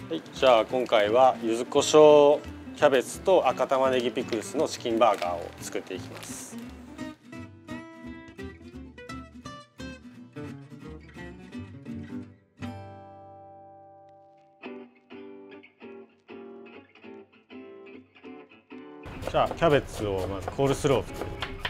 はい、じゃあ今回は柚子胡椒キャベツと赤玉ねぎピクルスのチキンバーガーを作っていきます。じゃあキャベツをまずコールスロー作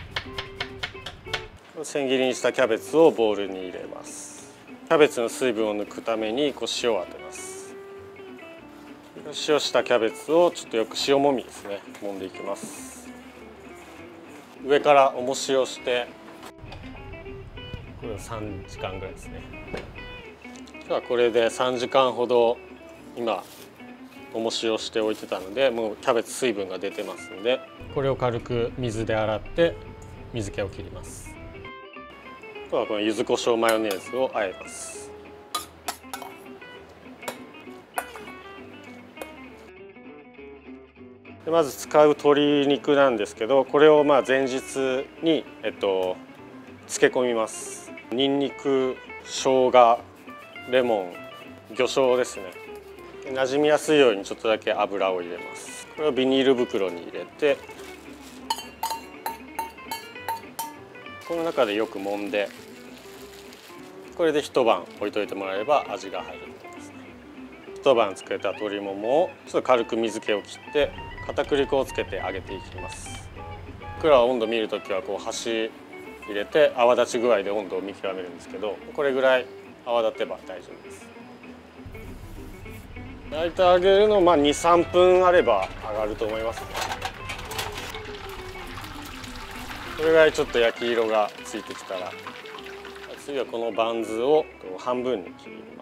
る。千切りにしたキャベツをボウルに入れます。キャベツの水分を抜くために塩を当てます。塩したキャベツをちょっとよく塩もみですね、揉んでいきます。上から重塩してこれを3時間ぐらいですね。今日はこれで3時間ほど今重塩しておいてたので、もうキャベツ水分が出てますので、これを軽く水で洗って水気を切ります。あとはこの柚子胡椒マヨネーズを和えます。でまず使う鶏肉なんですけど、これを前日に漬け込みます。にんにく、生姜、レモン、魚醤ですね。馴染みやすいようにちょっとだけ油を入れます。これをビニール袋に入れて、この中でよく揉んで、これで一晩置いといてもらえれば味が入ると思いますね。一晩漬けた鶏ももをちょっと軽く水気を切って片栗粉をつけて揚げていきます。僕らは温度見るときはこう箸入れて泡立ち具合で温度を見極めるんですけど、これぐらい泡立てば大丈夫です。大体揚げるの2、3分あれば揚がると思いますね。これぐらいちょっと焼き色がついてきたら、次はこのバンズを半分に切ります。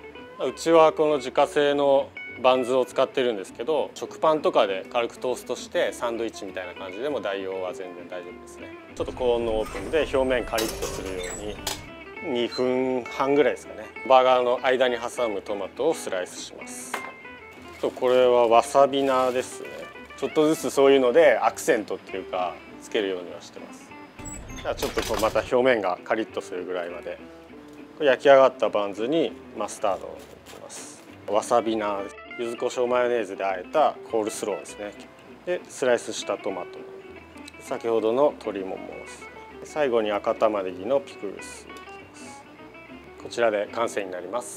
うちはこの自家製のバンズを使ってるんですけど、食パンとかで軽くトーストしてサンドイッチみたいな感じでも代用は全然大丈夫ですね。ちょっと高温のオーブンで表面カリッとするように2分半ぐらいですかね。バーガーの間に挟むトマトをスライスします。これはわさび菜ですね。ちょっとずつそういうのでアクセントっていうかつけるようにはしてます。じゃあちょっとまた表面がカリッとするぐらいまで、焼き上がったバンズにマスタードを塗ります。わさび菜、柚子胡椒マヨネーズで和えたコールスローですね。でスライスしたトマト、先ほどの鶏ももです。最後に赤玉ねぎのピクルス。こちらで完成になります。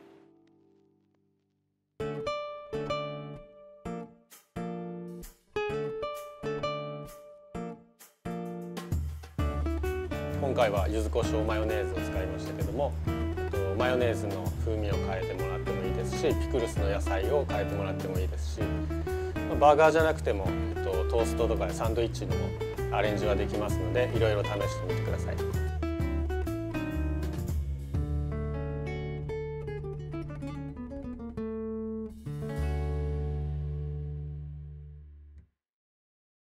今回は柚子胡椒マヨネーズを使いましたけども、マヨネーズの風味を変えてもらってもいいですし、ピクルスの野菜を変えてもらってもいいですし、バーガーじゃなくてもトーストとかサンドイッチにもアレンジはできますので、いろいろ試してみてください。